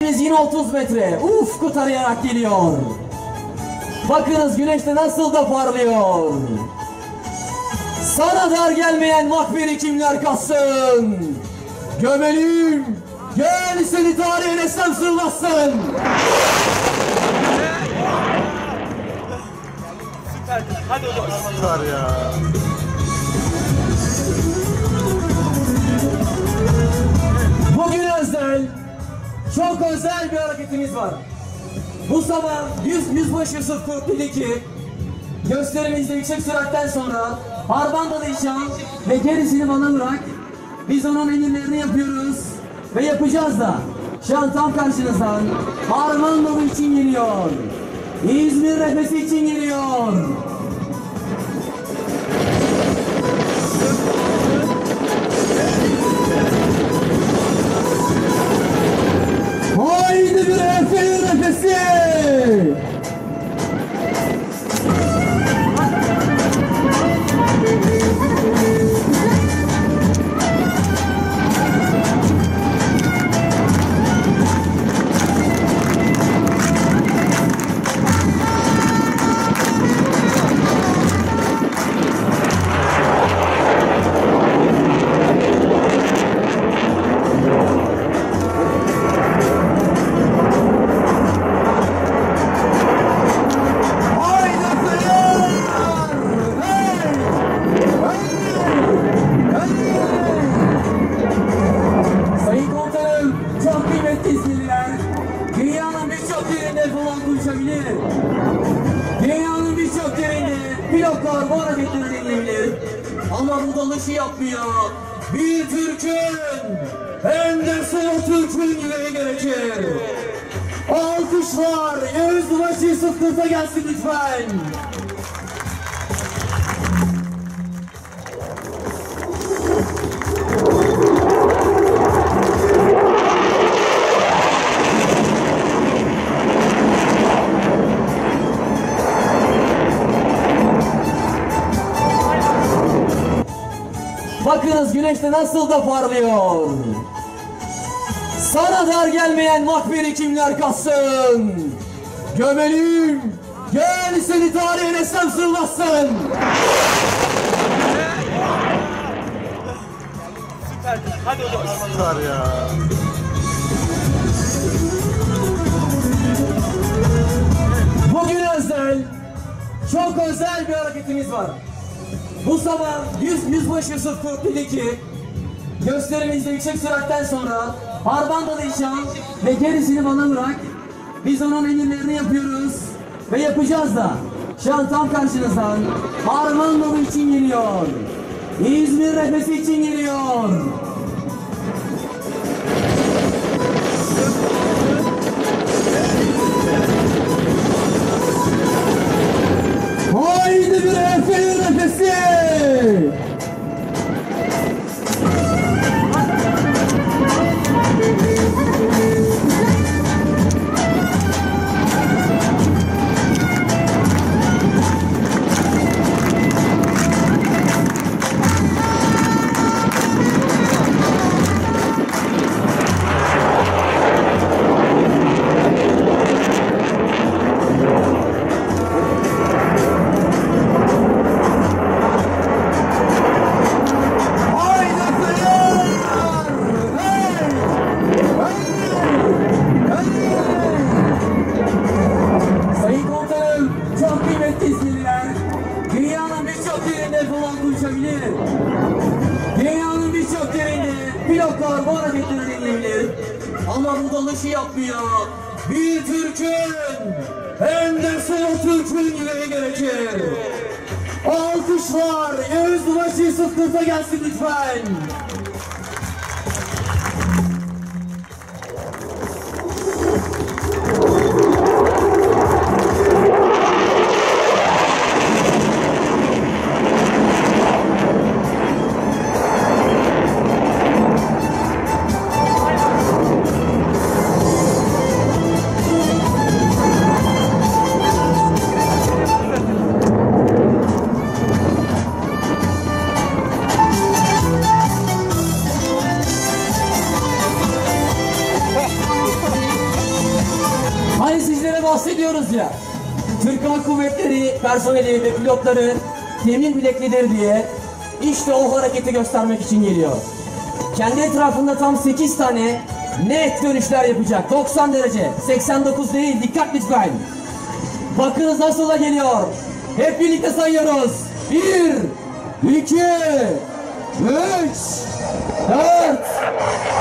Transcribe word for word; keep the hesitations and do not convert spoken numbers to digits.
Yine otuz metre ufku tarayarak geliyor. Bakınız güneş de nasıl da parlıyor. Sana dar gelmeyen makberi kimler kassın? Gömelim, gel seni tarihe nesnem sığmazsın. Süper. Hadi hocam. Süper ya. Bugün özel, çok özel bir hareketimiz var. Bu sabah yüz yüzbaşı Yusuf Kurt'taki ki gösterimizde yüksek süratten sonra Harbandalı işan ve gerisini bana bırak. Biz onun emirlerini yapıyoruz ve yapacağız da. Şu an tam karşınızdan Harbandalı için geliyor. İzmir nefesi için geliyor. Haydi bir efendim nefesi! Dünyanın birçok yerinde pilotlar bu hareketleri dinleyebilir. Ama bu dalışı yapmıyor. Bir Türk'ün hem de son Türk'ün ileri gerekir. Alkışlar Yüzbaşı Yusuf Kurt'a gelsin lütfen. Bakınız güneş de nasıl da parlıyor. Sana dar gelmeyen makberi kimler kassın? Gömelim, gel seni tarihe nesnem sığmazsın. Süper. Hadi hocam. Süper ya. Bugün özel, çok özel bir hareketimiz var. Bu sabah yüz yüzbaşı Yusuf Kurt'taki ki gösterimizde yüksek süratten sonra Harbandalı işan ve gerisini bana bırak. Biz onun emirlerini yapıyoruz ve yapacağız da. Şu an tam karşınızdan Harbandalı için geliyor. İzmir nefesi için geliyor. Haydi bir efendim nefesi! Dünyanın birçok yerinde pilotlar bu hareketleri dinleyebilir. Ama bu dalışı yapmıyor. Bir Türk'ün hem de son Türk'ün ileri gerekir. Alkışlar Yüzbaşı Yusuf Kurt'a gelsin lütfen. bahsediyoruz ya. Türk Hava Kuvvetleri personeli ve pilotları temin bileklidir diye işte o hareketi göstermek için geliyor. Kendi etrafında tam sekiz tane net dönüşler yapacak. doksan derece, seksen dokuz değil, dikkat lütfen. Bakınız nasıl da geliyor. Hep birlikte sayıyoruz. Bir, iki, üç, dört,